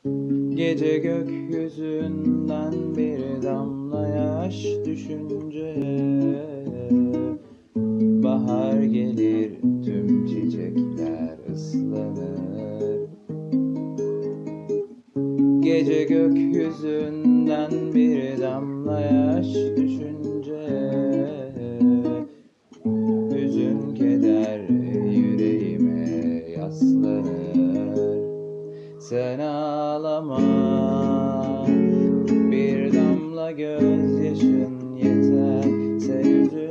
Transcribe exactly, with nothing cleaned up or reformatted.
Gece gökyüzünden bir damla yaş düşünce bahar gelir, tüm çiçekler ıslanır. Gece gökyüzünden bir damla yaş düşünce hüzün keder yüreğime yaslanır. Sen ağlama, bir damla gözyaşın yeter. Sen üzülme,